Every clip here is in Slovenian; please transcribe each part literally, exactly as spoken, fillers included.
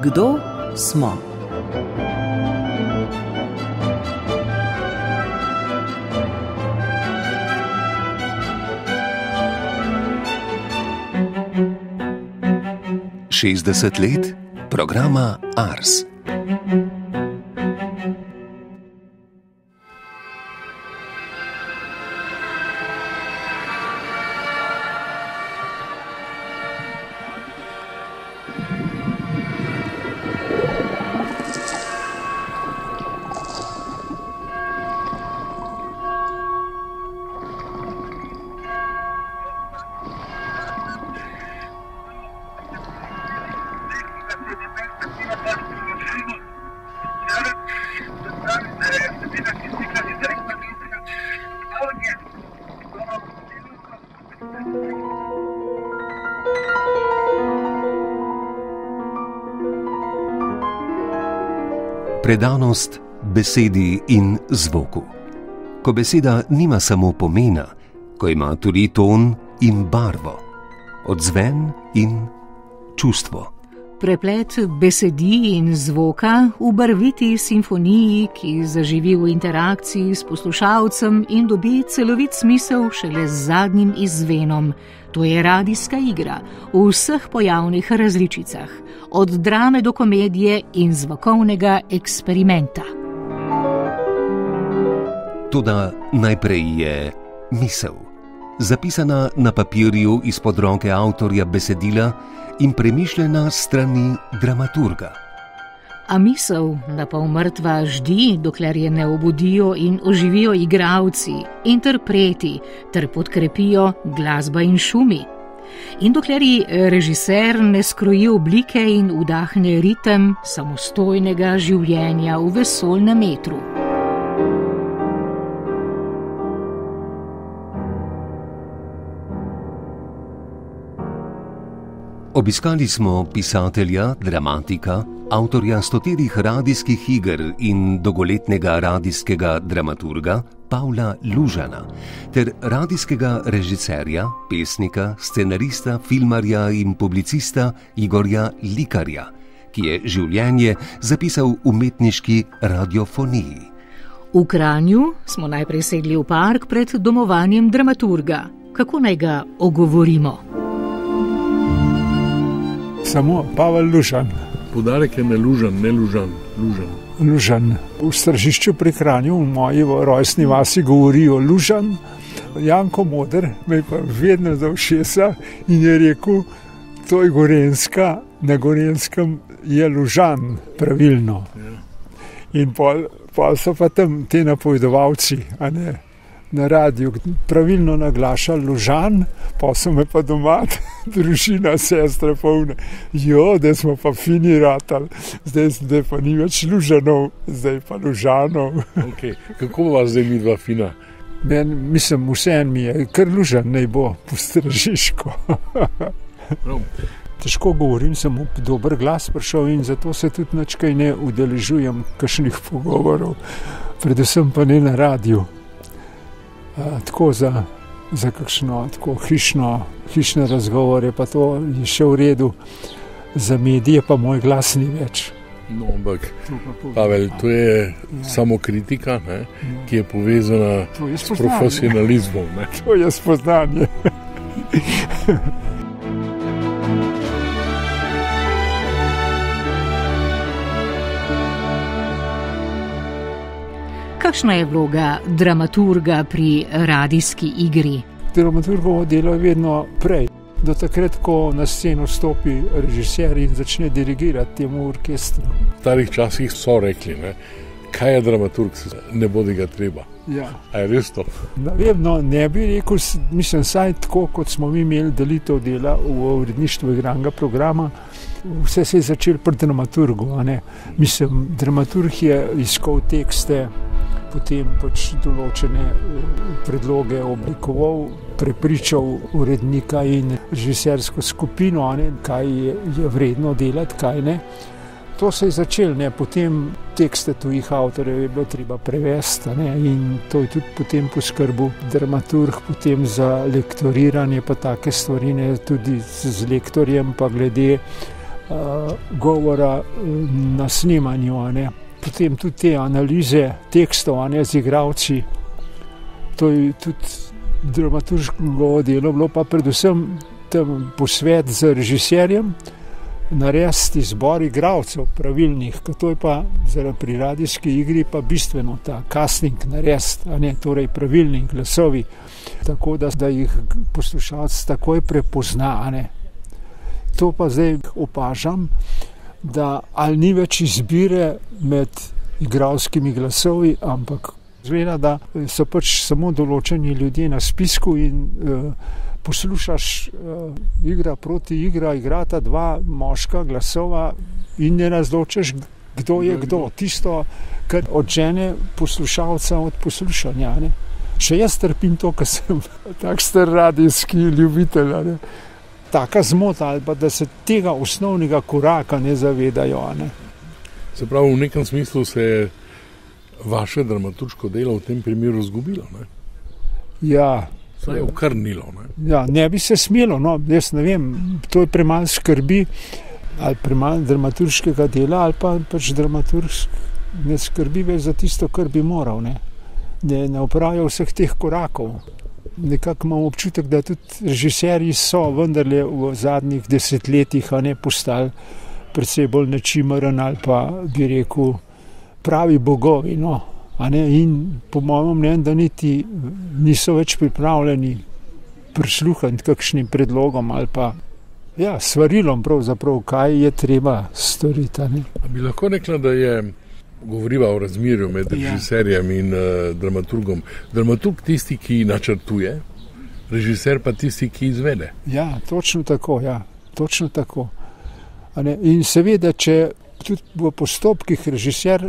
Kdo smo? šestdeset let programa Ars. Predanost besedi in zvoku. Ko beseda nima samo pomena, ko ima tudi ton in barvo, odzven in čustvo. Preplet besedi in zvoka v barviti simfoniji, ki zaživi v interakciji s poslušalcem in dobi celovit smisel šele z zadnjim izzvenom. To je radijska igra v vseh pojavnih različicah, od drame do komedije in zvokovnega eksperimenta. Toda najprej je misel, zapisana na papirju izpod roke avtorja besedila in premišljena s strani dramaturga. A misel, da pol mrtva ždi, dokler je ne obudijo in oživijo igralci, interpreti ter podkrepijo glasba in šumi. In dokler ji režiser ne skroji oblike in vdahne ritem samostojnega življenja v vesoljnem metru. Obiskali smo pisatelja, dramatika, avtorja stoterih radijskih iger in dolgoletnega radijskega dramaturga Pavla Lužana ter radijskega režiserja, pesnika, scenarista, filmarja in publicista Igorja Likarja, ki je življenje zapisal v umetniški radiofoniji. V Kranju smo najprej sedli v park pred domovanjem dramaturga. Kako naj ga ogovorimo? Samo Pavel Lužan. Poudarek je na Lužan, ne Lužan. Lužan. Lužan. V Stržišču pri Kranju, v moji rojstni vasi, govorijo Lužan. Janko Moder me pa vedno za ušesa in je rekel, to je Gorenjska, na Gorenskem je Lužan, pravilno. Ja. In pol, pol so pa tam te napovedovalci, a ne, na radiju pravilno naglašali Lužan, pa so me pa doma družina, sestre polne. Jo, da smo pa fini ratali, zdaj, zdaj pa ni več Lužanov, zdaj pa Lužanov. Okay. Kako vas zdaj mi dva fina? Ben, mislim, vseeno mi je, kar Lužan naj bo po Stržiško. No. Težko govorim, sem v dober glas prišel in zato se tudi nič kaj ne udeležujem kakšnih pogovorov, predvsem pa ne na radiju. A, tako za, za kakšno tako hišno, hišne razgovore, pa to je še v redu, za medije pa moj glas ni več. No, ampak, Pavel, to je ja. samo kritika, ne, ki je povezana je s profesionalizmom. Ne. To je spoznanje. Kakšna je vloga dramaturga pri radijski igri? Dramaturgovo delo je vedno prej. Do takrat, ko na sceno stopi režiser in začne dirigirati temu orkestru. V starih časih so rekli, ne, kaj je dramaturg, ne bodi ga treba. Ja. A je res to? Vedno ne bi rekel, mislim, saj tako, kot smo mi imeli delitev dela v uredništvu igranega programa, vse se je začelo pri dramaturgu, a ne. Mislim, dramaturg je iskal tekste, potem pač določene predloge oblikoval, prepričal urednika in režisersko skupino, ne, kaj je, je vredno delati, kaj ne. To se je začelo, ne, potem tekste tujih avtorjev je bilo treba prevesti, ne, in to je tudi potem poskrbel dramaturg, potem za lektoriranje pa take stvari, ne, tudi z lektorjem pa glede uh, govora na snemanju, ne. Potem tudi te analize tekstov, ne, z igralci. To je tudi dramaturško delo, bilo pa predvsem tam posvet z režiserjem, narediti izbor igralcev pravilnih, ker to je pa zaradi pri radijski igri pa bistveno ta casting narediti, a ne, torej pravilni glasovi, tako da, da jih poslušalec takoj prepozna, a ne. To pa zdaj opažam, da ali ni več izbire med igralskimi glasovi, ampak zgleda, da so pač samo določeni ljudje na spisku in uh, poslušaš uh, igra proti igra, igrata dva moška glasova in ne razločiš, kdo je kdo. Tisto, kar odžene poslušalca od poslušanja. Ne. Še jaz trpim to, ker sem tak star radijski ljubitelj. Ne. Taka zmota, ali pa da se tega osnovnega koraka ne zavedajo. Ne. Se pravi, v nekem smislu se je vaše dramaturško delo v tem primeru izgubilo, ne? Ja. Se je okrnilo, ne? Ja, ne bi se smelo, no, jaz ne vem, to je premalo skrbi, ali premalo dramaturškega dela, ali pa pač dramaturšk ne skrbi več za tisto, kar bi moral, ne. Ne, ne opravijo vseh teh korakov. Nekako imam občutek, da tudi režiserji so vendarle v zadnjih desetletjih, a ne, postali predvsej bolj nečimrn ali pa bi rekel pravi bogovi, no, a ne, in po mojem mnenju, da niti niso več pripravljeni prisluhniti kakšnim predlogom ali pa ja, svarilom pravzaprav, kaj je treba storiti, a ne. A bi lahko rekla, da je, govoriva o razmerju med režiserjem in uh, dramaturgom, dramaturg tisti, ki načrtuje, režiser pa tisti, ki izvede? Ja, točno tako, ja, točno tako. A ne, in seveda, če tudi v postopkih režiser,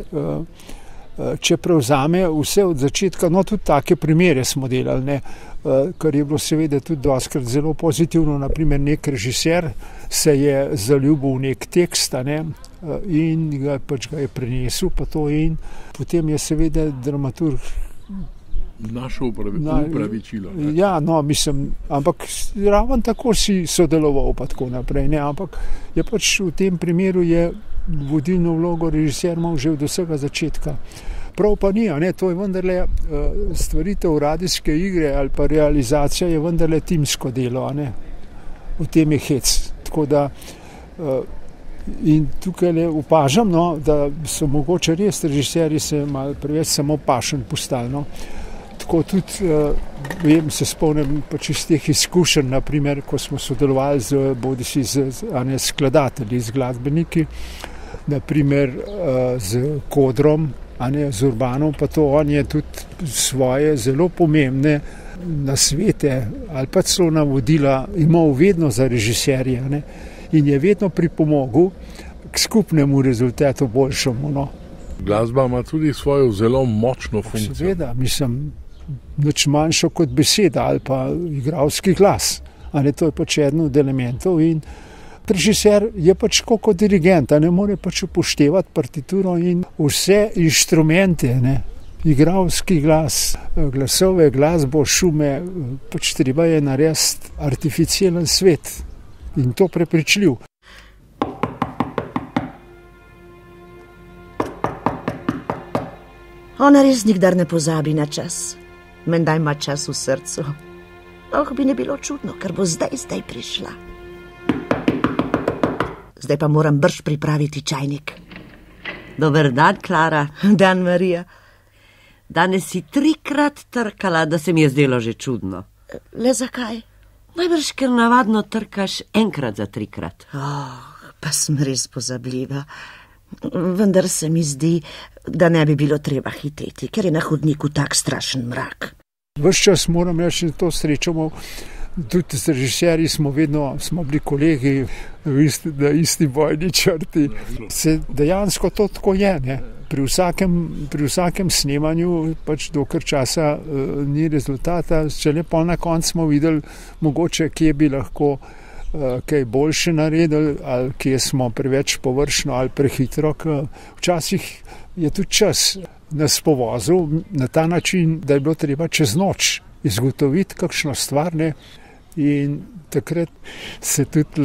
če prevzame vse od začetka, no tudi take primere smo delali, ne, kar je bilo seveda tudi dostikrat zelo pozitivno, naprimer nek režiser se je zaljubil v nek tekst, ne, in ga, pač ga je prenesel, pa to in potem je seveda dramaturg Naše upravičilo. Ja, no, mislim, ampak raven tako si sodeloval pa tako naprej, ne, ampak je pač v tem primeru je vodilno vlogo režiser imel že od vsega začetka. Prav pa ni, ne, to je vendarle stvaritev radijske igre ali pa realizacija je vendarle timsko delo, a ne. V tem je hec. Tako da in tukaj le opažam, no, da so mogoče res režiserji se malo preveč samo pašen postali, no. Tako tudi, vem, se spomnim pač iz teh izkušenj, naprimer, ko smo sodelovali z, bodisi z, a ne, skladatelji, z glasbeniki, naprimer z Kodrom, a ne, z Urbanom, pa to on je tudi svoje zelo pomembne nasvete ali pa celo navodila imel vedno za režiserje, a ne, in je vedno pripomogel k skupnemu rezultatu boljšemu, no. Glasba ima tudi svojo zelo močno funkcijo. Seveda, mislim, nič manjšo kot beseda ali pa igralski glas. A ne, to je pač eden od elementov in režiser je pač kot dirigent, a ne more pač upoštevati partituro in vse inštrumente, ne. Igralski glas, glasove, glasbo, šume, pač treba je narediti artificialen svet in to prepričljiv. Ona res nikdar ne pozabi na čas. Menda ima čas v srcu. Oh, bi ne bilo čudno, ker bo zdaj, zdaj prišla. Zdaj pa moram brž pripraviti čajnik. Dober dan, Klara. Dan, Marija. Danes si trikrat trkala, da se mi je zdelo že čudno. Le zakaj? Najbrž, ker navadno trkaš enkrat za trikrat. Oh, pa sem res pozabljiva. Vendar se mi zdi, da ne bi bilo treba hiteti, ker je na hodniku tak strašen mrak. Ves čas moram reči, da to srečamo, tudi z režiserji smo vedno, smo bili kolegi isti, na isti bojni črti. Se dejansko to tako je, ne. Pri vsakem, pri vsakem snemanju pač dokler časa uh, ni rezultata, če le pol na koncu smo videli mogoče, kje bi lahko kaj boljše naredili, ali kje smo preveč površno ali prehitro. Včasih je tudi čas nas povozil na ta način, da je bilo treba čez noč izgotoviti kakšno stvar, ne, in takrat se tudi lahko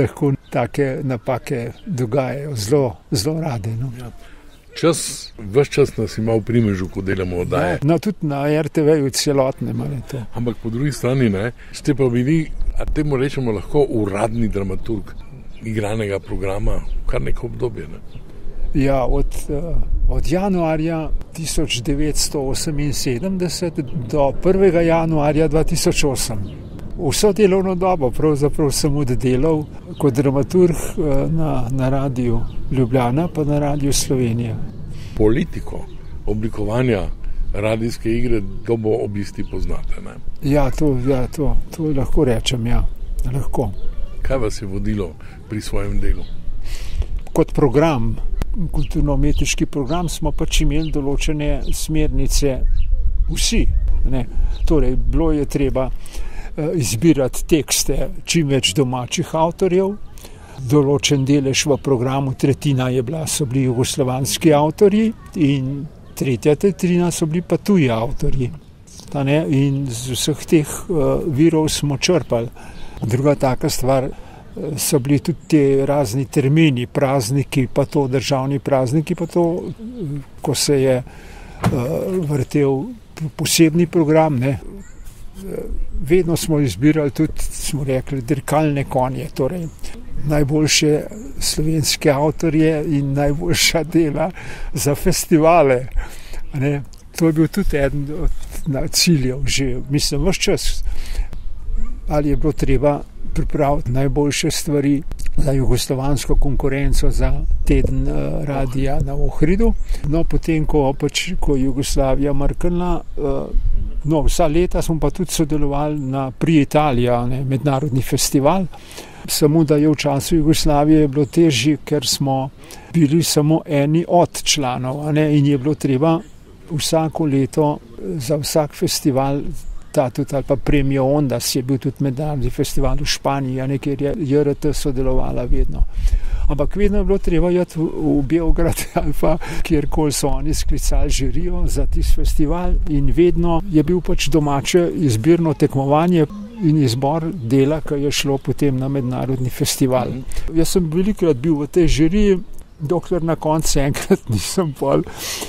take napake dogajajo zelo, zelo rade. No. Ja. Čas, ves čas nas ima v primežu, ko delamo oddaje. No, tudi na er te ve-ju celotne. Ampak po drugi strani ne, ste pa bili, a temu rečemo lahko, uradni dramaturg igranega programa kar neko obdobje. Ne? Ja, od, od januarja tisoč devetsto oseminsedemdeset do prvega januarja dva tisoč osem. Vso delovno dobo pravzaprav sem oddelal kot dramaturg na, na radiju Ljubljana pa na radiju Slovenija. Politiko oblikovanja radijske igre dobo obisti poznate, ne? Ja, to, ja, to, to lahko rečem, ja, lahko. Kaj vas je vodilo pri svojem delu? Kot program, kulturno-umetniški program smo pač imeli določene smernice vsi, ne? Torej, bilo je treba izbirati tekste čim več domačih avtorjev, določen delež v programu, tretjina je bila, so bili jugoslovanski avtorji in tretja tretjina so bili pa tuji avtorji. In z vseh teh uh, virov smo črpali. Druga taka stvar so bili tudi te razni termini, prazniki, pa to državni prazniki, pa to, ko se je uh, vrtel posebni program, ne. Vedno smo izbirali tudi, smo rekli, dirkalne konje, torej najboljše slovenske avtorje in najboljša dela za festivale. Ne? To je bil tudi eden od ciljev, že mislim, ves čas, ali je bilo treba pripraviti najboljše stvari za jugoslovansko konkurenco za teden uh, radija na Ohridu. No, potem, ko, pač, ko Jugoslavija mrknila, uh, no, vsa leta smo pa tudi sodelovali na pri Italija, ne, mednarodni festival. Samo da je v času Jugoslavije bilo težje, ker smo bili samo eni od članov, a ne, in je bilo treba vsako leto za vsak festival ta tudi ali pa premijo Ondas, je bil tudi mednarodni festival v Španiji, a ne, kjer je J R T sodelovala vedno. Ampak vedno je bilo treba jeti v, v Beograd ali pa kjerkoli so oni sklicali žirijo za tisti festival in vedno je bil pač domače izbirno tekmovanje in izbor dela, ki je šlo potem na mednarodni festival. Jaz sem velikrat bil v tej žiriji, dokler na koncu enkrat nisem pol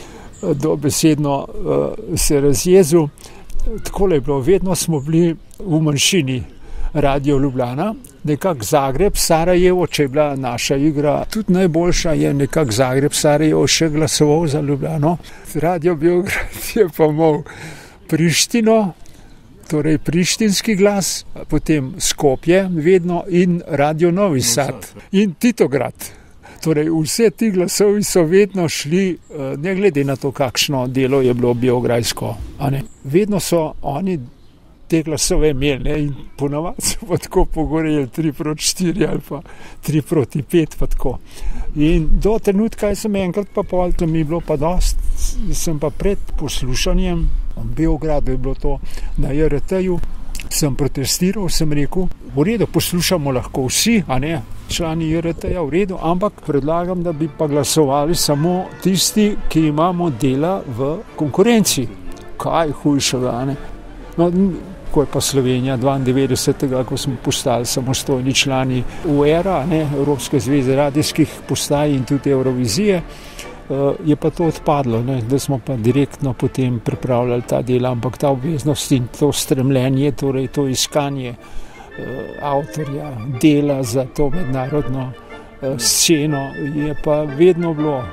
dobesedno uh, se razjezil. Takole je bilo, vedno smo bili v manjšini Radio Ljubljana, nekak Zagreb, Sarajevo, če je bila naša igra tudi najboljša, je nekak Zagreb, Sarajevo še glasoval za Ljubljano. Radio Beograd je pa imel Prištino, torej prištinski glas, potem Skopje vedno in Radio Novi Sad in Titograd. Torej vse ti glasovi so vedno šli, ne glede na to, kakšno delo je bilo beograjsko. A ne. Vedno so oni te glasove imeli, ne, in ponavadi so pa tako pogoreli tri proti štiri ali pa tri proti pet pa tako. In do trenutka sem enkrat pa pol, tam mi bilo pa dost, sem pa pred poslušanjem, v Beogradu je bilo to na J R T-ju, sem protestiral, sem rekel, v redu, poslušamo lahko vsi, a ne, člani J R T-ja, v redu, ampak predlagam, da bi pa glasovali samo tisti, ki imamo dela v konkurenci. Kaj hujšega, a ne? No, ko je pa Slovenija dvaindevetdesetega, ko smo postali samostojni člani U E R A, ne, Evropske zveze radijskih postaj in tudi Eurovizije, je pa to odpadlo, ne, da smo pa direktno potem pripravljali ta dela, ampak ta obveznost in to stremljenje, torej to iskanje uh, avtorja, dela za to mednarodno uh, sceno je pa vedno bilo.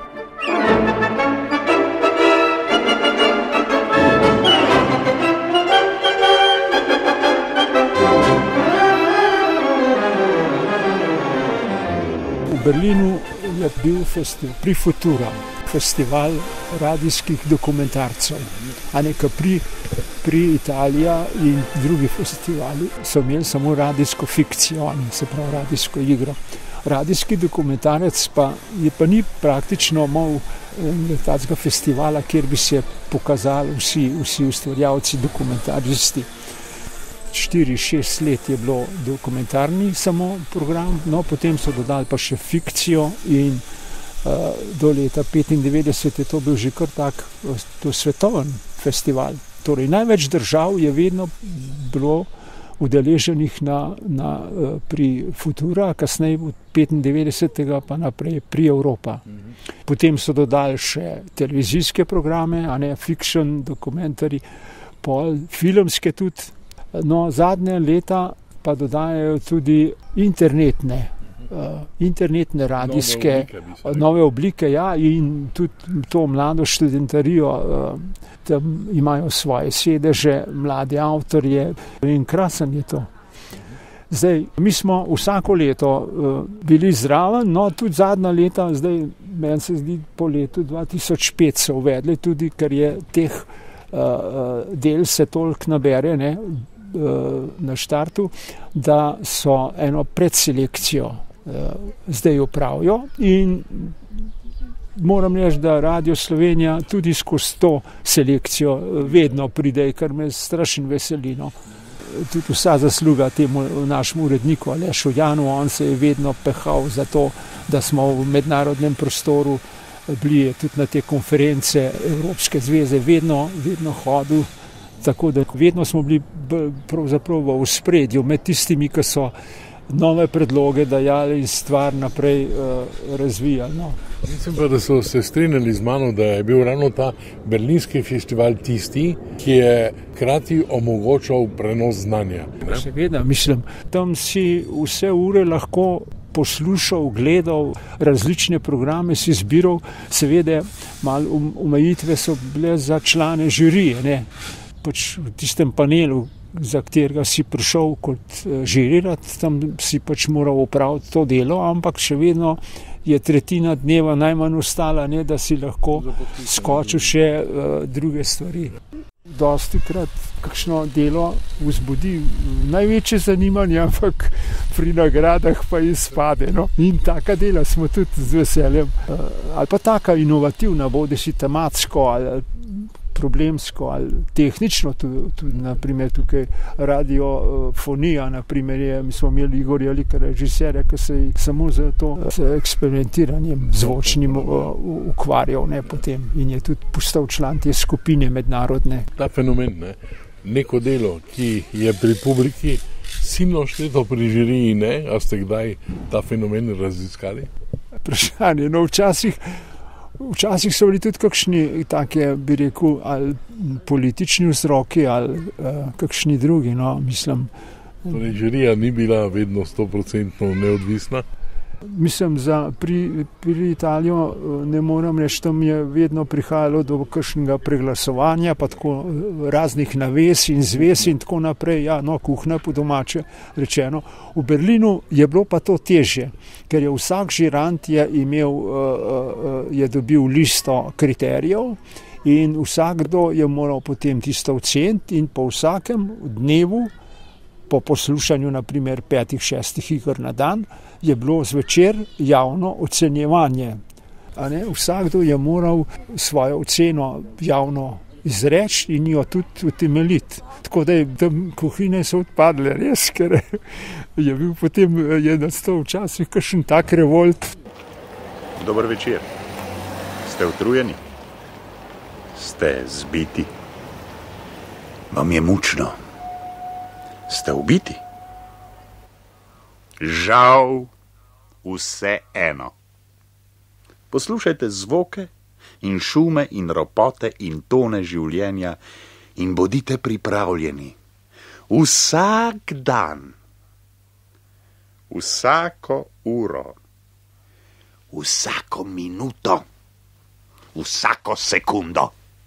V Berlinu je bil festival pri Futura, festival radijskih dokumentarcev, a ne, pri, pri Italija in drugi festivali so imeli samo radijsko fikcijo, se pravi radijsko igro. Radijski dokumentarec pa je pa ni praktično imel takega festivala, kjer bi se pokazali vsi, vsi ustvarjalci, dokumentaristi. štiri šest let je bilo dokumentarni samo program, no potem so dodali pa še fikcijo in uh, do leta petindevetdeset je to bil že kar tak to svetoven festival. Torej največ držav je vedno bilo udeleženih na, na, pri Futura, kasneje od petindevetdesetega pa naprej pri Evropa. Potem so dodali še televizijske programe, a ne fiction, dokumentari, pol filmske tudi. No, zadnje leta pa dodajajo tudi internetne Uh, internetne radijske nove oblike, nove oblike ja, in tudi to mlado študentarijo, uh, tam imajo svoje sedeže, mlade avtorje in krasen je to. Zdaj, mi smo vsako leto uh, bili zraven, no tudi zadnja leta, zdaj meni se zdi po letu dva tisoč pet so uvedli tudi, ker je teh uh, del se toliko nabere, ne, uh, na štartu, da so eno predselekcijo zdaj upravijo in moram reči, da Radio Slovenija tudi skozi to selekcijo vedno pride, kar me strašno veseli. No. Tudi vsa zasluga temu našemu uredniku Alešu Janu, on se je vedno pehal za to, da smo v mednarodnem prostoru bili tudi na te konference Evropske zveze, vedno, vedno hodil, tako da vedno smo bili pravzaprav v ospredju med tistimi, ki so nove predloge dajali in stvar naprej uh, razvijali. No. Mislim pa, da so se strinjali z mano, da je bil ravno ta berlinski festival tisti, ki je hkrati omogočal prenos znanja. Seveda, mislim, tam si vse ure lahko poslušal, gledal, različne programe si zbiral, seveda malo omejitve so bile za člane žirije, ne, pač v tistem panelu, za katerega si prišel kot žirirati, tam si pač moral opraviti to delo, ampak še vedno je tretjina dneva najmanj ostala, ne, da si lahko skočil še uh, druge stvari. Dostikrat kakšno delo vzbudi največje zanimanje, ampak pri nagradah pa izpade. No? In taka dela smo tudi z veseljem. Uh, ali pa taka inovativna, bodi si tematsko ali problemsko ali tehnično, tudi, tudi naprimer tukaj radiofonija, naprimer je, mi smo imeli Igor Jelika, režiserja, ki se je samo za to z eksperimentiranjem zvočnim uh, ukvarjal, ne, potem in je tudi postal član te skupine mednarodne. Ta fenomen, ne, neko delo, ki je pri publiki silno šteto pri žiriji, ne, a ste kdaj ta fenomen raziskali? Vprašanje, no včasih Včasih so bili tudi kakšni take, bi rekel, ali politični vzroki, ali uh, kakšni drugi, no, mislim. Torej, žirija ni bila vedno sto procentno neodvisna? Mislim, za pri, pri Italijo ne moram reči, tam je vedno prihajalo do kakšnega preglasovanja, pa tako raznih naves in zvez in tako naprej, ja, no, kuhna po domače rečeno. V Berlinu je bilo pa to težje, ker je vsak žirant je imel, je dobil listo kriterijev in vsakdo je moral potem tisto oceniti in po vsakem dnevu, po poslušanju naprimer petih, šestih iger na dan, je bilo zvečer javno ocenjevanje. A ne, vsakdo je moral svojo oceno javno izreči in jo tudi utemeljiti. Tako da je tam kuhine so odpadle, res, ker je bil potem je nastal včasih kakšen tak revolt. Dober večer. Ste utrujeni? Ste zbiti? Vam je mučno? Ste ubiti? Žal, vse eno. Poslušajte zvoke in šume in ropote in tone življenja in bodite pripravljeni. Vsak dan, vsako uro, vsako minuto, vsako sekundo.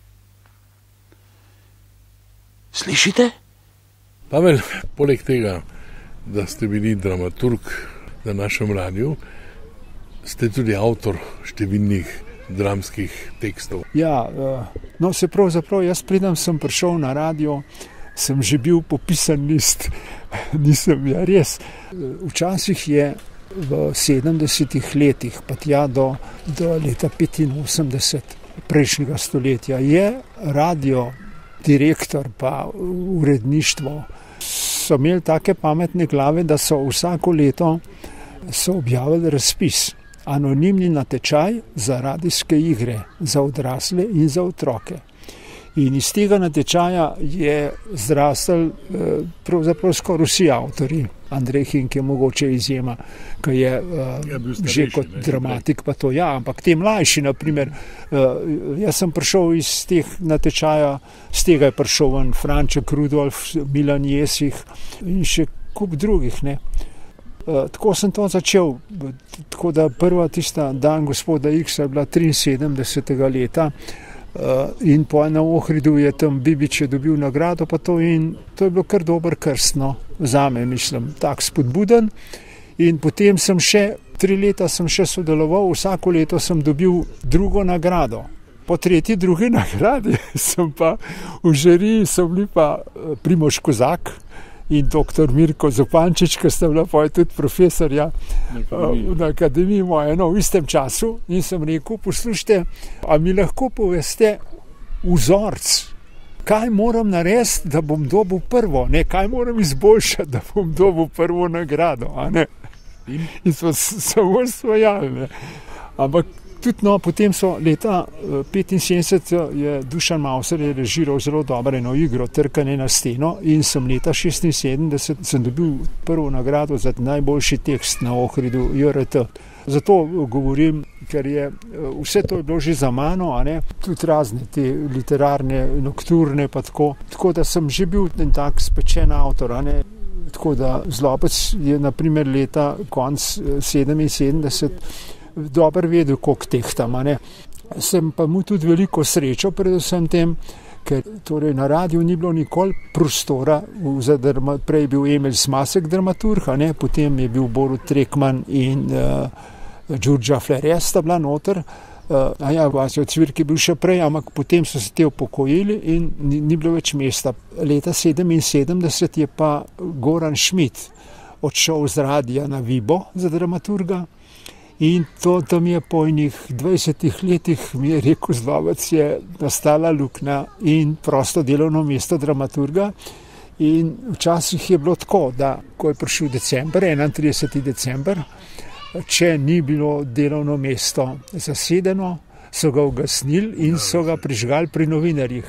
Slišite? Pavel, poleg tega, da ste bili dramaturg na našem radiju, ste tudi avtor številnih dramskih tekstov. Ja, no se pravzaprav, jaz preden sem prišel na radio, sem že bil popisan list, nisem, ja res. Včasih je v sedemdesetih letih, pa tja do, do leta petinosemdeset prejšnjega stoletja, je radio, direktor pa uredništvo, so imeli take pametne glave, da so vsako leto so objavili razpis, anonimni natečaj za radijske igre, za odrasle in za otroke. In iz tega natečaja je zrastel eh, pravzaprav skoraj vsi avtorji. Andrej Hink je mogoče izjema, ki je uh, ja, že kot ne, dramatik pa to, ja, ampak te mlajši, naprimer, uh, jaz sem prišel iz teh natečaja, z tega je prišel ven Franček Rudolf, Milan Jesih in še kup drugih, ne. Uh, tako sem to začel, tako da prva tista dan gospoda X je bila triinsedemdesetega leta uh, in po na Ohridu je tam Bibič je dobil nagrado pa to in to je bilo kar dober krst, no. Zame, mislim, tak spodbuden in potem sem še, tri leta sem še sodeloval, vsako leto sem dobil drugo nagrado. Po tretji, drugi nagradi sem pa v žiriji, so bili pa Primož Kozak in doktor Mirko Zupančič, ki sta bila pa tudi profesorja na akademiji moje, no, v istem času in sem rekel, poslušajte, a mi lahko poveste vzorc, kaj moram narediti, da bom dobil prvo, ne, kaj moram izboljšati, da bom dobil prvo nagrado, a ne. In, in so samo svojali, ne. Ampak tudi, no, potem so leta petinsedemdeset je Dušan Mauser je režiral zelo dobro eno igro Trkanje na steno in sem leta šestinsedemdeset sem dobil prvo nagrado za najboljši tekst na Ohridu J R T. Zato govorim, ker je vse to je bilo že za mano, a ne, tudi razne te literarne, nokturne pa tako, tako da sem že bil en tak spečen avtor, a ne, tako da Zlobec je naprimer leta konc sedeminsedemdeset dobro vedel, koliko tehtam, a ne. Sem pa mu tudi veliko srečo predvsem tem, ker torej na radiju ni bilo nikoli prostora, za drma, prej bil Emil Smasek dramaturg, a ne, potem je bil Borut Trekman in uh, Đurđa Fleres sta bila noter, uh, a ja, Vasjo Cvirk je bil še prej, ampak potem so se te upokojili in ni, ni bilo več mesta. Leta sedeminsedemdeset je pa Goran Schmidt odšel z radija na Vibo za dramaturga in to tam je po enih dvajsetih letih mi je rekel Zlobec, je nastala luknja in prosto delovno mesto dramaturga in včasih je bilo tako, da ko je prišel december, enaintrideseti december, če ni bilo delovno mesto zasedeno, so ga ugasnili in so ga prižgali pri novinarjih.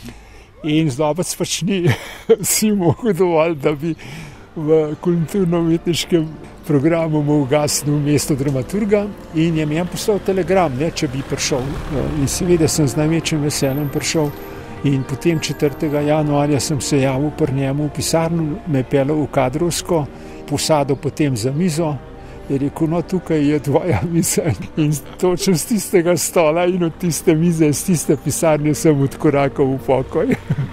In Zlobec pač ni si mogel dovolj, da bi v kulturno-umetniškem programu mu ugasnil mesto dramaturga in je mi poslal telegram, ne, če bi prišel. In seveda sem z največjim veseljem prišel in potem četrtega januarja sem se javil pri njemu v pisarno, me peljal v kadrovsko, posadil potem za mizo, je rekel, no, tukaj je tvoja miza in točno z tistega stola in od tiste mize, z tiste pisarne sem odkorakal v pokoj.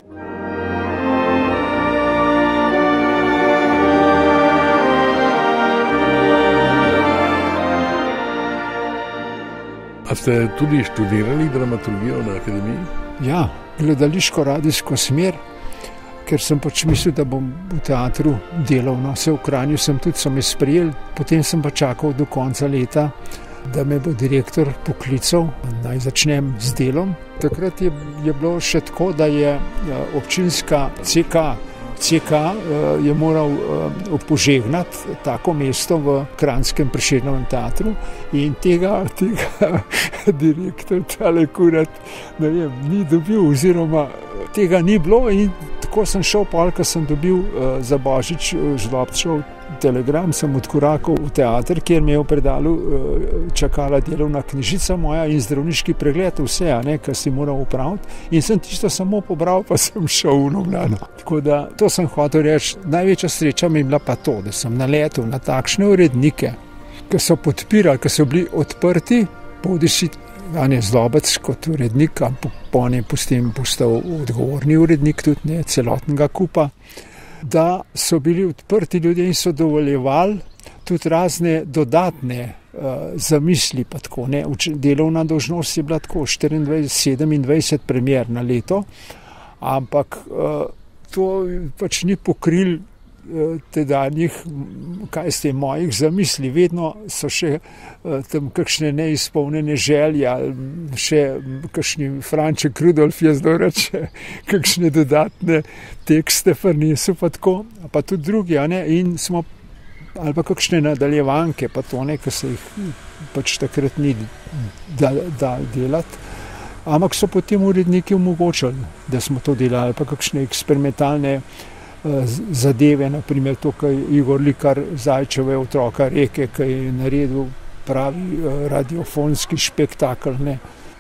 A ste tudi študirali dramaturgijo na akademiji? Ja, gledališko-radijsko smer, ker sem pač mislil, da bom v teatru delal. No, se v Kranju sem tudi, so me sprejeli, potem sem pa čakal do konca leta, da me bo direktor poklical, naj začnem z delom. Takrat je, je bilo še tako, da je občinska C K C K je moral požegnati tako mesto v Kranjskem Prešernovem teatru in tega, tega direktor tale kurat, ne vem, ni dobil oziroma tega ni bilo in tako sem šel, polka sem dobil za Božič Žlobčev telegram, sem odkorakal v teater, kjer me je v predalu čakala delovna knjižica moja in zdravniški pregled, vse, a ne, kar si moral upraviti in sem tisto samo pobral, pa sem šel v Ljubljano. Tako da, to sem hotel reči, največja sreča mi je bila pa to, da sem naletel na takšne urednike, ki so podpirali, ki so bili odprti, bodiši Ane Zlobec kot urednik, ampak po ne postem postal odgovorni urednik tudi ne celotnega kupa, da so bili odprti ljudje in so dovoljevali tudi razne dodatne uh, zamisli, pa tako, ne. Delovna dolžnost je bila tako štiriindvajset, sedemindvajset premier na leto, ampak uh, to pač ni pokril uh, tedanjih, kaj ste, mojih zamisli. Vedno so še uh, tam kakšne neizpolnjene želje, ali še kakšni Franček Rudolf je zdaj reče, kakšne dodatne tekste prinesel pa tako, pa tudi drugi, a ne, in smo, ali pa kakšne nadaljevanke, pa to ne, ki se jih pač takrat ni da, da delati. ampak so potem uredniki omogočili, da smo to delali, pa kakšne eksperimentalne zadeve, naprimer to, kaj Igor Likar Zajčeve otroka Reke, ki je naredil pravi radiofonski špektakl, ne.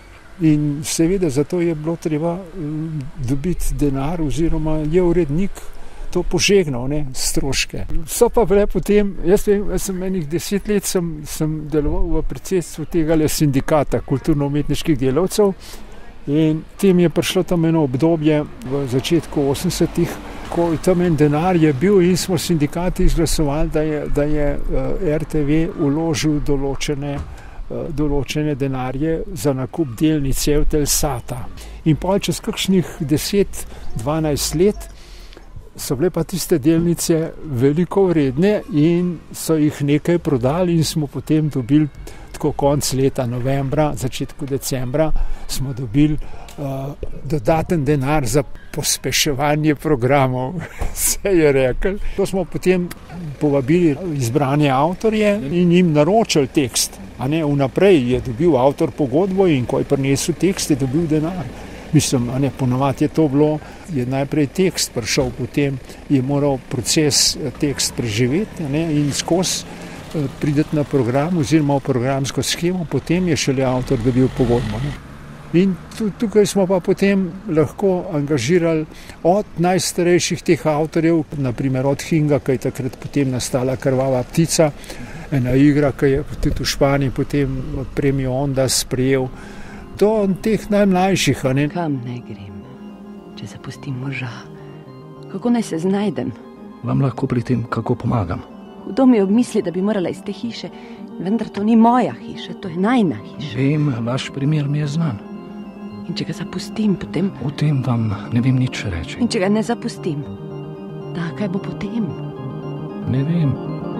In seveda zato je bilo treba dobiti denar oziroma je urednik to požegnal, ne, stroške. So pa bile potem, jaz vem, jaz sem enih deset let sem, sem deloval v predsedstvu tega sindikata kulturno-umetniških delavcev in tem je prišlo tam eno obdobje v začetku osemdesetih, ko tam en denar je bil in smo sindikati izglasovali, da je, da je R T V vložil določene določene denarje za nakup delnic Eutelsata. In pol čez kakšnih deset dvanajst let so bile pa tiste delnice veliko vredne in so jih nekaj prodali in smo potem dobili tako konc leta novembra, začetku decembra smo dobili uh, dodaten denar za pospeševanje programov, se je rekel. To smo potem povabili izbrane avtorje in jim naročili tekst. A ne, vnaprej je dobil avtor pogodbo in ko je prinesel tekst, je dobil denar. Mislim, a ne, ponovadi je to bilo, je najprej tekst prišel, potem je moral proces tekst preživeti, ne, in skozi prideti na program oziroma v programsko shemo, potem je šele avtor dobil pogodbo. Ne. In tukaj smo pa potem lahko angažirali od najstarejših teh avtorjev, naprimer od Hinga, ki je takrat potem nastala Krvava ptica, ena igra, ki je tudi v Španiji potem premijo Onda sprejel, do teh najmlajših. Ne? Kam naj grem, če zapustim moža? Kako naj se znajdem? Vam lahko pri tem kako pomagam? Hudo mi obmisli, da bi morala iz te hiše, vendar to ni moja hiša, to je najina hiša. Vem, vaš primer mi je znan. In če ga zapustim, potem... O tem vam ne vem nič reči. In če ga ne zapustim, da kaj bo potem? Ne vem.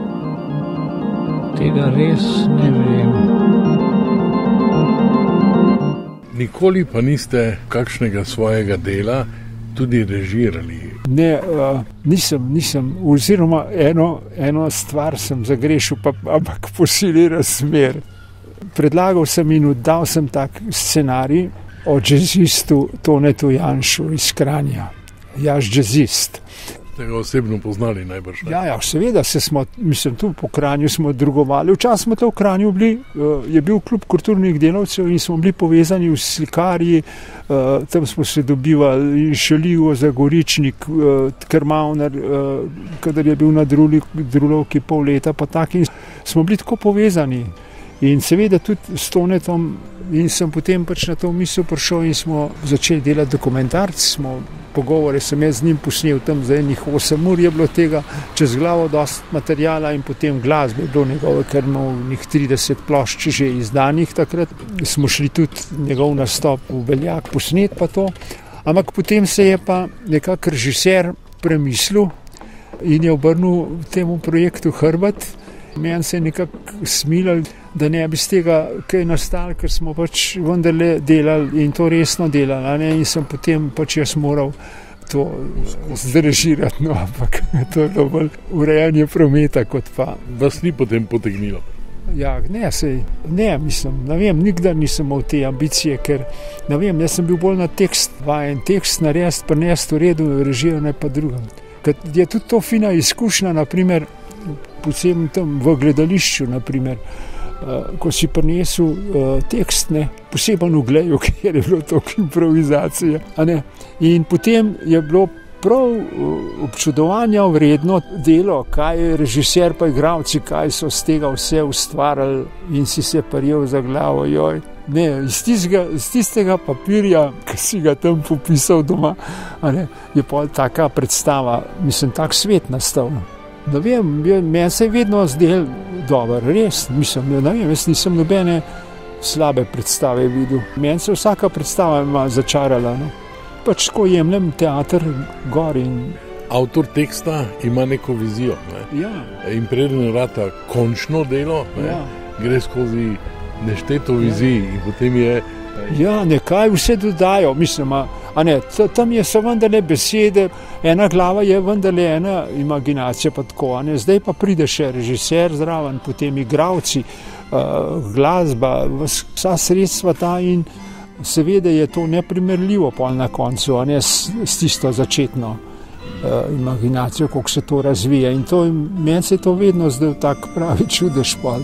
Tega res ne vem. Nikoli pa niste kakšnega svojega dela tudi režirali? Ne, uh, nisem, nisem, oziroma eno, eno stvar sem zagrešil, pa, ampak po sili razmer. Predlagal sem in oddal sem tak scenarij o džazistu Tonetu Janšu iz Kranja. Jaš džazist. Ste ga osebno poznali najbrž? Ja, ja, seveda se smo, mislim, tu po Kranju smo drugovali. Včasih smo to v Kranju bili, je bil klub kulturnih delavcev in smo bili povezani v slikarji, tam smo se dobivali in Šelivo, Zagoričnik, Krmavner, kadar je bil na Drulovki pol leta, pa tak, in smo bili tako povezani. In seveda tudi s Tonetom in sem potem pač na to misel prišel in smo začeli delati dokumentarc, smo pogovore sem jaz z njim posnel tam za enih osem ur, je bilo tega čez glavo dosti materijala in potem glasbe, bilo njegove, ker imel njih trideset plošč že izdanih takrat. Smo šli tudi njegov nastop v Beljak posnet pa to, ampak potem se je pa nekak režiser premislil in je obrnil temu projektu hrbet. Meni se je nekako smilil, da ne bi z tega kaj nastalo, ker smo pač vendarle delali in to resno delali, ne? In sem potem pač jaz moral to zdržirati, no, ampak to je bilo bolj urejanje prometa kot pa. Vas ni potem potegnilo? Ja, ne, sej, ne, mislim, ne vem, nikdar nisem imel te ambicije, ker, ne vem, jaz sem bil bolj na tekst, vajen tekst narediti, prinesti v redu, režijo, ne pa drugem. Ker je tudi to fina izkušnja, naprimer, posebno tam v gledališču, naprimer, uh, ko si prinesel uh, tekst, ne, poseben v Gleju, kjer je bilo toliko improvizacije. A ne. In potem je bilo prav uh, občudovanja vredno delo, kaj je režiser pa igralci, kaj so z tega vse ustvarjali in si se prijel za glavo, joj. Ne, iz tistega, iz tistega papirja, ki si ga tam popisal doma, a ne, je pa taka predstava, mislim, tak svet nastal. Ne vem, meni se je vedno zdel dober, res, mislim, ne vem, jaz nisem nobene slabe predstave videl. Meni se vsaka predstava ima začarala, no. Pač ko jemljem teater gor in... Avtor teksta ima neko vizijo, ne? Ja. In preden rata končno delo, ne? Ja. Gre skozi nešteto vizij ja. In potem je... Ja, nekaj vse dodajo, mislim, a, a ne, tam je so vendarle besede, ena glava je vendarle ena imaginacija pa tako, a ne, zdaj pa pride še režiser zraven, potem igralci, uh, glasba, vsa sredstva ta in Seveda je to neprimerljivo pol na koncu, a ne s, s tisto začetno uh, imaginacijo, kako se to razvija. In to, meni se je to vedno zdaj tak pravi čudež pol.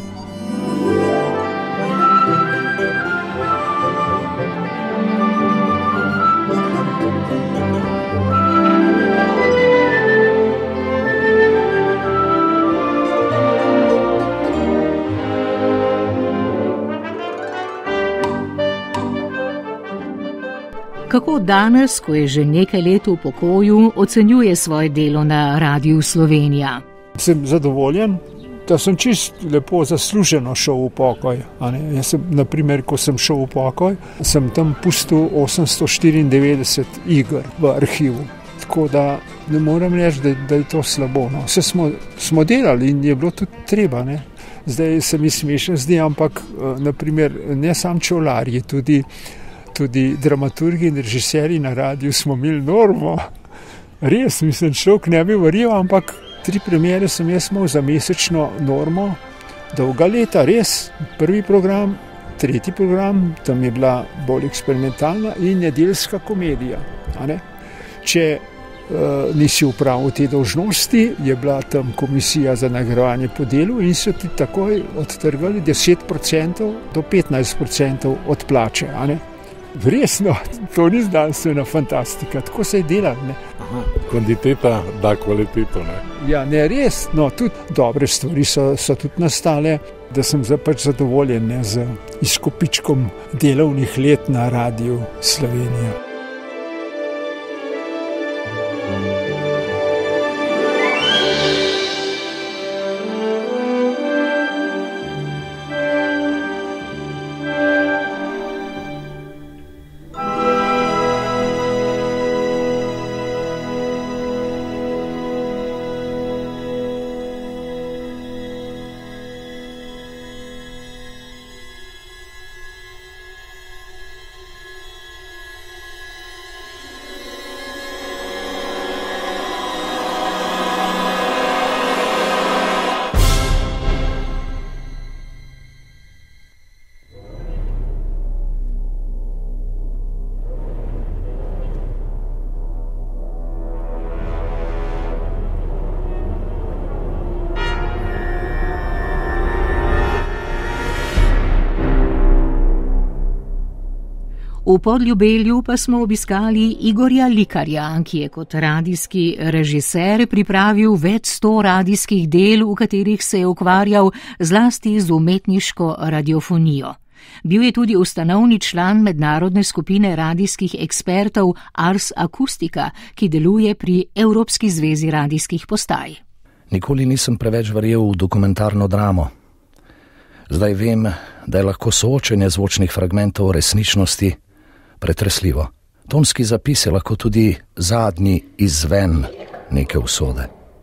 Kako danes, ko je že nekaj let v pokoju, ocenjuje svoje delo na Radiu Slovenija? Sem zadovoljen, da sem čist lepo zasluženo šel v pokoj. Jaz sem, naprimer, ko sem šel v pokoj, sem tam pustil osemsto štiriindevetdeset iger v arhivu. Tako da ne morem reči, da, da je to slabo. No. Vse smo, smo delali in je bilo tudi treba. Ne. Zdaj se mi smešno zdi, ampak naprimer, ne sam čevlarji, tudi Tudi dramaturgi in režiserji na radiju smo imeli normo. Res, mislim, človek ne bi verjel, ampak tri premiere sem jaz imel za mesečno normo. Dolga leta, res. Prvi program, tretji program, tam je bila bolj eksperimentalna in nedeljska komedija. A ne? Če uh, nisi upravil te dolžnosti, je bila tam komisija za nagrajevanje po delu in so ti takoj odtrgali deset procentov do petnajst procentov od plače. A ne? Resno, to ni znanstvena fantastika, tako se je delalo. Ne? Aha, kvantiteta da kvaliteto. Ne? Ja, ne, res, no, tudi dobre stvari so, so tudi nastale, da sem pač zadovoljen ne, z izkupičkom delovnih let na Radiu Slovenija. V Podljubelju pa smo obiskali Igorja Likarja, ki je kot radijski režiser pripravil več sto radijskih del, v katerih se je ukvarjal zlasti z umetniško radiofonijo. Bil je tudi ustanovni član mednarodne skupine radijskih ekspertov Ars Acustica, ki deluje pri Evropski zvezi radijskih postaj. Nikoli nisem preveč verjel v dokumentarno dramo. Zdaj vem, da je lahko soočenje zvočnih fragmentov resničnosti pretresljivo. Tonski zapis je lahko tudi zadnji izven neke usode.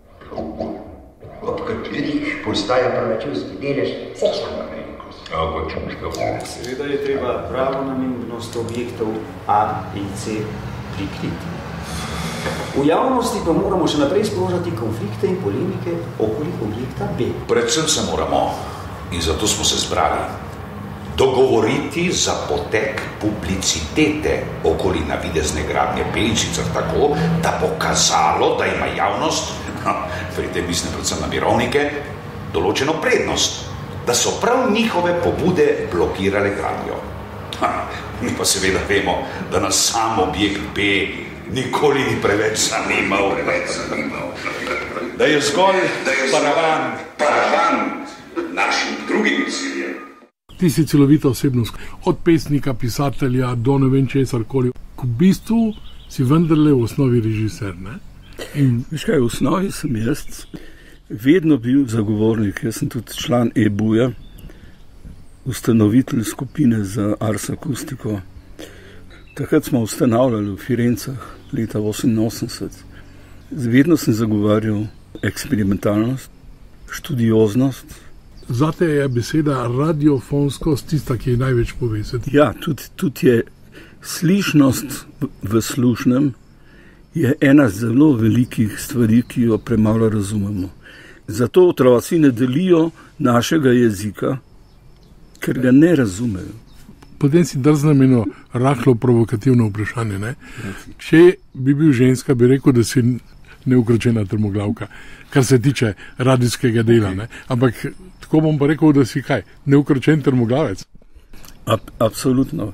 Ob katerih postaja proračunski delež seksna malenkost. Seveda je treba pravo namembnost objektov A in C prikriti. V javnosti pa moramo še naprej sprožati konflikte in polemike okoli objekta B. Predvsem se moramo, in zato smo se zbrali, dogovoriti za potek publicitete okoli navidezne gradnje B, in sicer tako, da bo kazalo, da ima javnost, pri tem mislim predvsem na mirovnike, določeno prednost, da so prav njihove pobude blokirale gradnjo. Ha, mi pa seveda vemo, da nas sam objekt B nikoli ni preveč zanimal, da je zgolj paravan, paravan našim drugim ciljem. Ti si celovita osebnost, od pesnika, pisatelja do ne vem česarkoli. V bistvu si vendarle v osnovi režiser, ne? In... Veš kaj, v osnovi sem jaz vedno bil zagovornik, jaz sem tudi član E B U-ja, ustanovitelj skupine za Ars Acustica. Takrat smo ustanavljali v Firencah leta oseminosemdeset. Vedno sem zagovarjal eksperimentalnost, študioznost. Zate je beseda radiofonskost tista, ki je največ povezati. Ja, tudi, tudi je slišnost v slušnem je ena zelo velikih stvari, ki jo premalo razumemo. Zato otroci ne delijo našega jezika, ker ga ne razumejo. Potem si drznem eno rahlo provokativno vprašanje. Ne? Če bi bil ženska, bi rekel, da si neukročena trmoglavka, kar se tiče radijskega dela. Ne? Ampak tako bom pa rekel, da si kaj, neukročen trmoglavec? Ab, absolutno.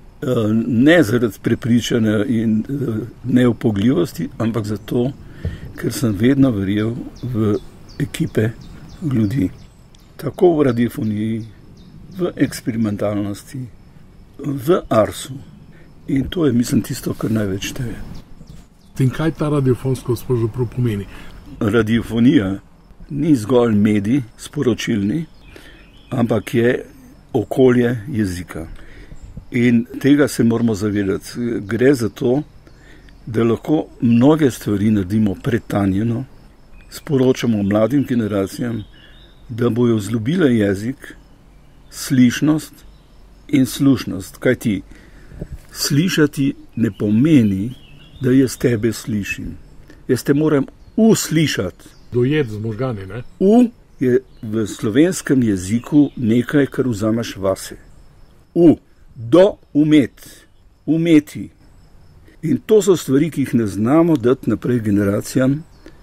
Ne zaradi prepričanja in neupogljivosti, ampak zato, ker sem vedno verjel v ekipe ljudi. Tako v radiofoniji, v eksperimentalnosti, v arsu. In to je, mislim, tisto, kar največ šteje. In kaj ta radiofonskost pravzaprav pomeni? Radiofonija ni zgolj medij, sporočilni, ampak je okolje jezika. In tega se moramo zavedati. Gre za to, da lahko mnoge stvari naredimo pretanjeno, sporočamo mladim generacijam, da bojo vzljubile jezik, slišnost in slušnost. Kaj ti? Slišati ne pomeni, da jaz tebe slišim. Jaz te moram uslišati. Dojeti z možgani, ne? U je v slovenskem jeziku nekaj, kar vzameš vase. U. Do umet. Umeti. In to so stvari, ki jih ne znamo dati naprej generacijam,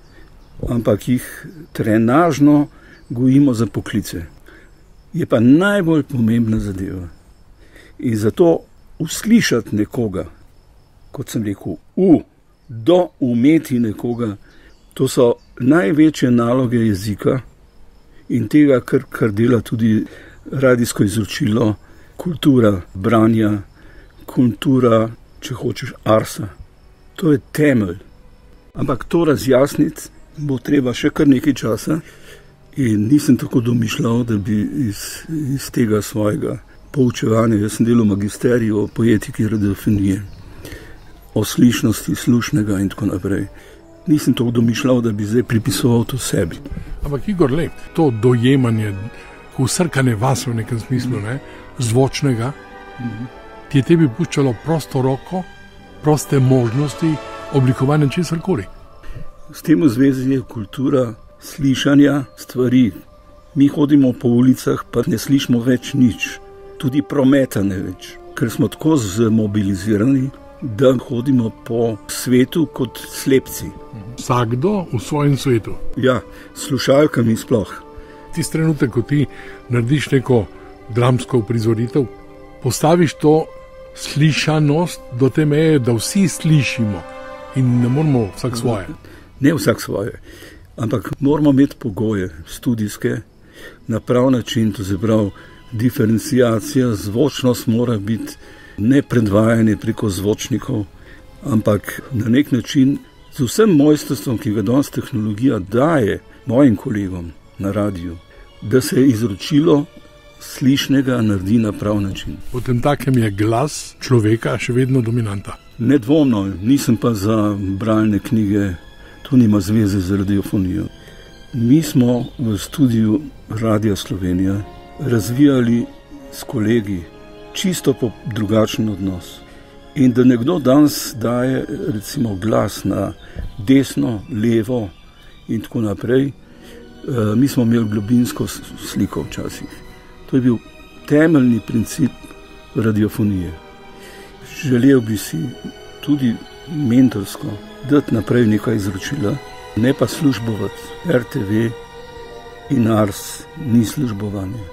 ampak jih trenažno gojimo za poklice. Je pa najbolj pomembna zadeva. In zato uslišati nekoga, kot sem rekel, u, do umeti nekoga, to so največje naloge jezika in tega, kar, kar dela tudi radijsko izročilo, kultura branja, kultura, če hočeš, arsa. To je temelj. Ampak to razjasniti bo treba še kar nekaj časa in nisem tako domišljal, da bi iz, iz tega svojega poučevanja, jaz sem delal magisterij o poetiki radiofonije, o slišnosti slušnega in tako naprej. Nisem tako domišljal, da bi zdaj pripisoval to sebi. Ampak Igor, lep, to dojemanje, usrkane vas v nekem smislu, ne, zvočnega, ti je tebi puščalo prosto roko, proste možnosti oblikovanja česarkoli. S tem v zvezi je kultura slišanja stvari. Mi hodimo po ulicah, pa ne slišimo več nič. Tudi prometa ne več, ker smo tako zmobilizirani, da hodimo po svetu kot slepci. Vsakdo v svojem svetu. Ja, slušalkami sploh. Tisti trenutek, ko ti narediš neko dramsko uprizoritev, postaviš to slišanost do te meje, da vsi slišimo in ne moramo vsak svoje. Ne vsak svoje, ampak moramo imeti pogoje studijske na prav način, to se pravi diferencijacija, zvočnost mora biti ne predvajanje preko zvočnikov, ampak na nek način z vsem mojstrstvom, ki ga danes tehnologija daje mojim kolegom na radiju, da se je izročilo slišnega naredi na prav način. Potem takem je glas človeka še vedno dominanta. Nedvomno, nisem pa za bralne knjige, to nima zveze z radiofonijo. Mi smo v studiu Radia Slovenija razvijali s kolegi čisto po drugačen odnos. In da nekdo danes daje recimo glas na desno, levo in tako naprej, mi smo imeli globinsko sliko včasih. To je bil temeljni princip radiofonije. Želel bi si tudi mentorsko dati naprej nekaj izročila, ne pa službovati. R T V in Ars ni službovanje.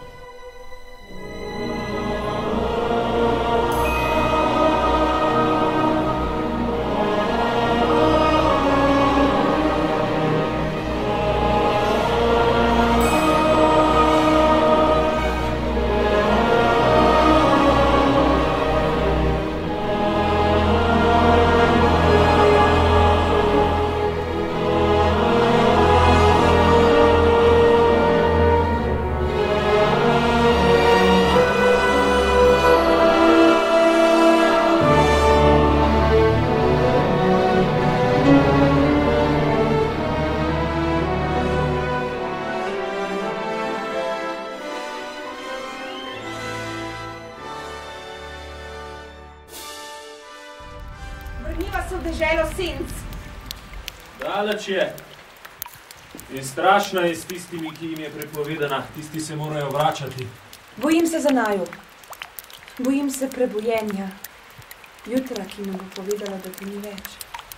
Daleč je. In strašna je s tistimi, ki jim je prepovedana. Tisti se morajo vračati. Bojim se za naju. Bojim se prebujenja. Jutra, ki mi bo povedala, da ti ni več.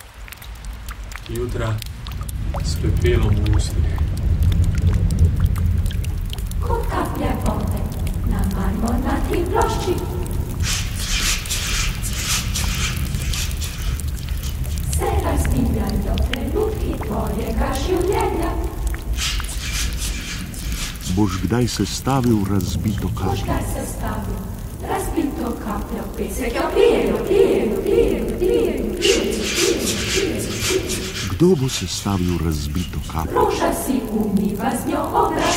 Jutra s pepelom v ustih. Kot kaplja vode na marmornati plošči. Se razvijajo trenutki tvojega življenja. Boš kdaj sestavil razbito kapljo? Boš kdaj sestavil razbito kapljo, pesek jo pijejo, pijejo, pijejo, pijejo, pijejo. Kdo bo sestavil razbito kapljo? Roža si umiva z njo obraz.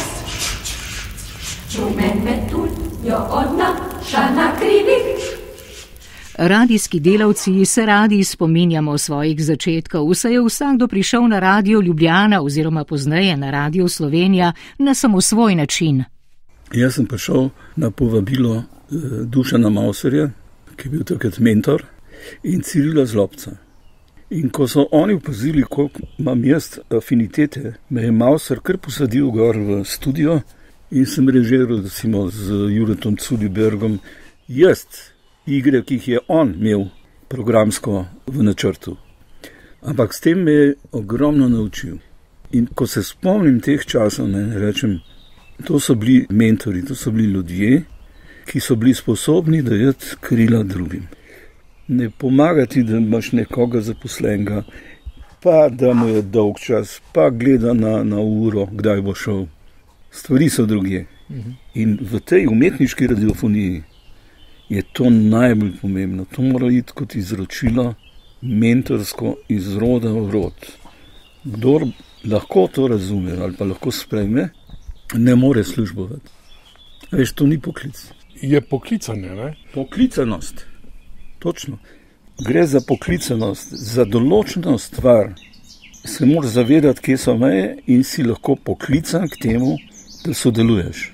Čumen metulj jo odnaša na krilih. Radijski delavci se radi spominjamo svojih začetkov, saj je vsakdo prišel na Radio Ljubljana oziroma pozneje na Radio Slovenija na samo svoj način. Jaz sem prišel na povabilo eh, Dušana Mauserja, ki je bil takrat mentor, in Cirila Zlobca. In ko so oni opazili, koliko imam jaz afinitete, me je Mauser kar posadil gor v studio in sem režiral recimo z Juretom Culibergom jaz igre, ki jih je on imel programsko v načrtu. Ampak s tem me je ogromno naučil. In ko se spomnim teh časov, ne, rečem, to so bili mentori, to so bili ljudje, ki so bili sposobni dajati krila drugim. Ne pomagati, da imaš nekoga zaposlenega, pa da mu je dolg čas, pa gleda na, na uro, kdaj bo šel. Stvari so drugje. In v tej umetniški radiofoniji je to najbolj pomembno. To mora iti kot izročilo mentorsko iz roda v rod. Kdor lahko to razume ali pa lahko sprejme, ne more službovati. Veš, to ni poklic. Je poklicanje, ne? Poklicanost. Točno. Gre za poklicanost, za določeno stvar. Se moraš zavedati, kje so meje in si lahko poklican k temu, da sodeluješ.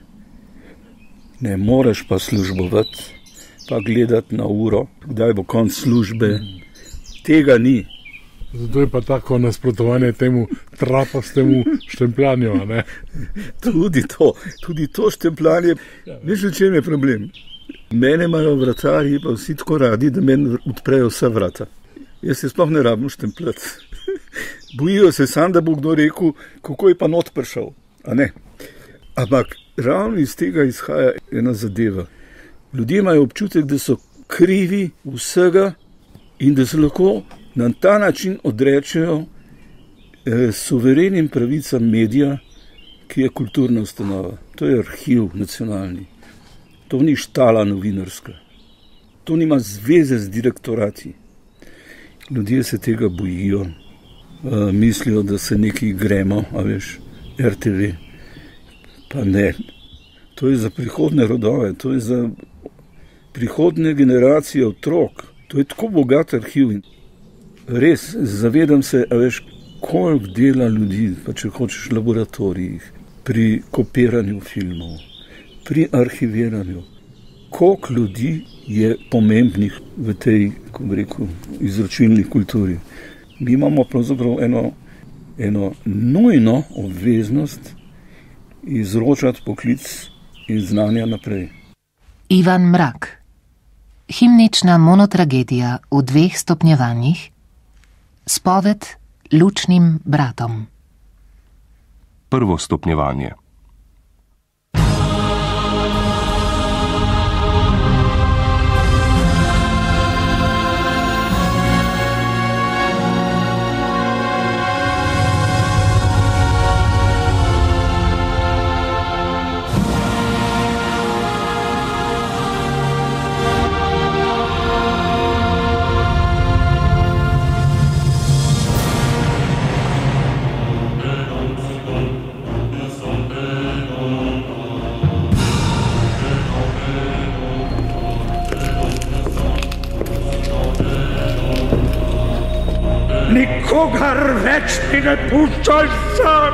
Ne moreš pa službovati, pa gledati na uro, kdaj bo konc službe. Tega ni. Zato je pa tako nasprotovanje temu trapastemu štempljanju, ne? Tudi to, tudi to štempljanje. Veš, v čem je problem? Mene imajo vratarji pa vsi tako radi, da meni odprejo vsa vrata. Jaz se sploh ne rabim štempljati. Bojijo se sam, da bo kdo rekel, kako je pa not prišel, a ne? Ampak ravno iz tega izhaja ena zadeva. Ljudje imajo občutek, da so krivi vsega in da se lahko na ta način odrečejo eh, suverenim pravicam medija, ki je kulturna ustanova. To je arhiv nacionalni. To ni štala novinarska. To nima zveze z direktorati. Ljudje se tega bojijo. Uh, mislijo, da se nekaj gremo, a veš, R T V. Pa ne. To je za prihodne rodove, to je za prihodne generacije otrok. To je tako bogat arhiv. Res, zavedam se, a veš, koliko dela ljudi, pa če hočeš laboratorijih, pri kopiranju filmov, pri arhiviranju. Koliko ljudi je pomembnih v tej, kako bi rekel, izročilni kulturi. Mi imamo pravzaprav eno, eno nujno obveznost izročati poklic in znanja naprej. Ivan Mrak. Himnična monotragedija v dveh stopnjevanjih. Spoved lučnim bratom. Prvo stopnjevanje. Nikogar več ti ne puščaj sam!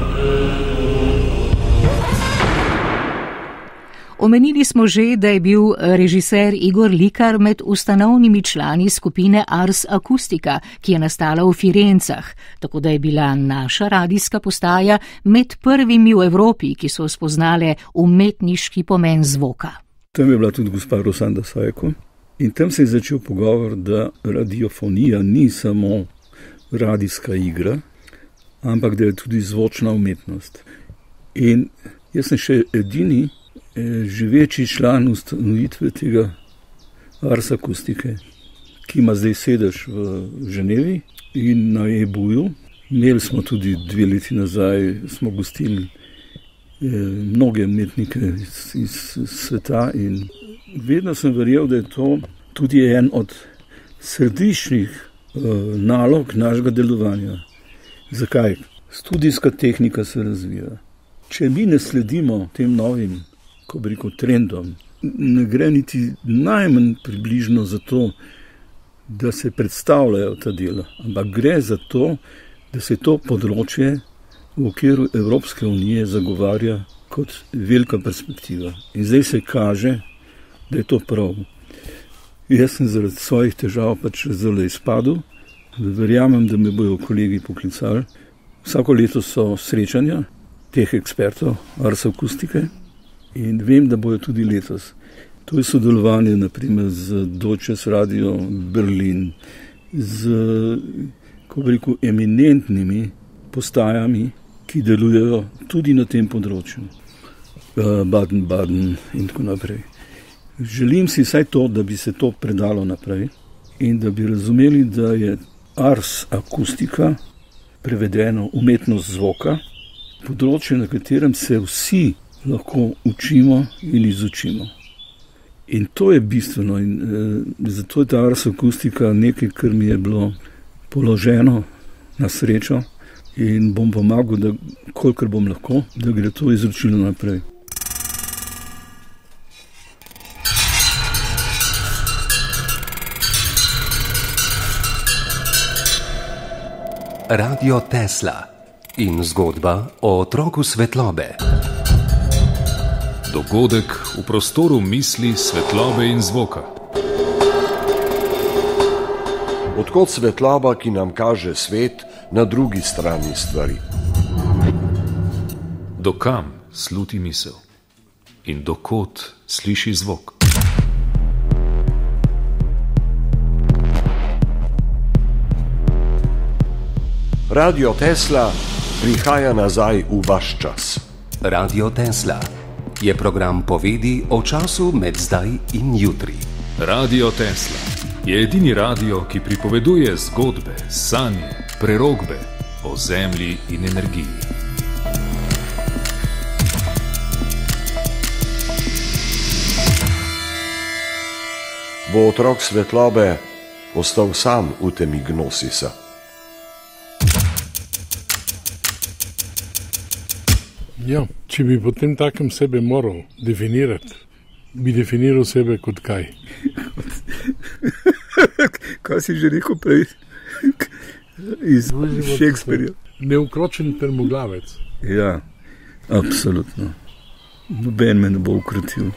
Omenili smo že, da je bil režiser Igor Likar med ustanovnimi člani skupine Ars Acustica, ki je nastala v Firencah, tako da je bila naša radijska postaja med prvimi v Evropi, ki so spoznale umetniški pomen zvoka. Tam je bila tudi gospa Rosanda Sajko in tam se je začel pogovor, da radiofonija ni samo radijska igra, ampak da je tudi zvočna umetnost. In jaz sem še edini živeči član ustanovitve tega Ars Akustike, ki ima zdaj sedež v Ženevi in na E-buju. Imeli smo tudi dve leti nazaj, smo gostili eh, mnoge umetnike iz, iz sveta in vedno sem verjel, da je to tudi en od središčnih eh, nalog našega delovanja. Zakaj? Studijska tehnika se razvija. Če mi ne sledimo tem novim, ko bi rekel, trendom, ne gre niti najmanj približno za to, da se predstavljajo ta dela, ampak gre za to, da se to področje v okviru Evropske unije zagovarja kot velika perspektiva. In zdaj se kaže, da je to prav. Jaz sem zaradi svojih težav pač zelo izpadel, verjamem, da me bojo kolegi poklicali. Vsako leto so srečanja teh ekspertov Ars Akustike in vem, da bojo tudi letos. To je sodelovanje naprimer z Deutsches Radio Berlin, z, ko bi rekel, eminentnimi postajami, ki delujejo tudi na tem področju. Baden-Baden in tako naprej. Želim si vsaj to, da bi se to predalo naprej in da bi razumeli, da je Ars Akustika, prevedeno umetnost zvoka, področje, na katerem se vsi lahko učimo in izučimo. In to je bistveno in e, zato je ta Ars Akustika nekaj, kar mi je bilo položeno na srečo in bom pomagal, da kolikor bom lahko, da gre to izročilo naprej. Radio Tesla in zgodba o otroku svetlobe. Dogodek v prostoru misli, svetlobe in zvoka. Odkot svetloba, ki nam kaže svet na drugi strani stvari? Dokam sluti misel in dokot sliši zvok? Radio Tesla prihaja nazaj v vaš čas. Radio Tesla je program povedi o času med zdaj in jutri. Radio Tesla je edini radio, ki pripoveduje zgodbe, sanje, prerokbe o zemlji in energiji. Bo otrok svetlobe ostal sam v temi gnosisa. Ja, če bi potem takem sebe moral definirati, bi definiral sebe kot kaj? Kaj si že rekel prej? Iz Shakespearea. Neukročen trmoglavec. Ja, absolutno. Noben me ne bo ukrotil.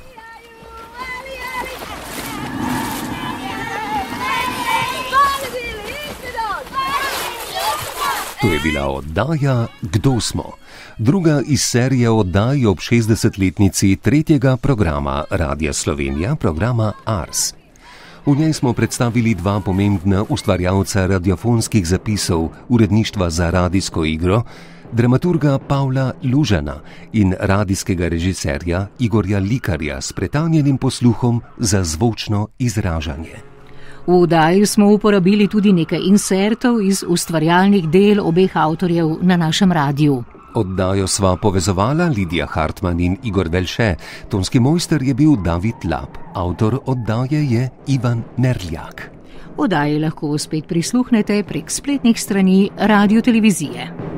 To je bila oddaja Kdo smo? Druga iz serije oddaj ob šestdesetletnici tretjega programa Radia Slovenija, programa Ars. V njej smo predstavili dva pomembna ustvarjalca radiofonskih zapisov uredništva za radijsko igro, dramaturga Pavla Lužana in radijskega režiserja Igorja Likarja s pretanjenim posluhom za zvočno izražanje. V oddaji smo uporabili tudi nekaj insertov iz ustvarjalnih del obeh avtorjev na našem radiju. Oddajo sva povezovala Lidija Hartmann in Igor Velše, tonski mojster je bil David Lab, avtor oddaje je Ivan Merljak. Oddaji lahko spet prisluhnete prek spletnih strani radiotelevizije.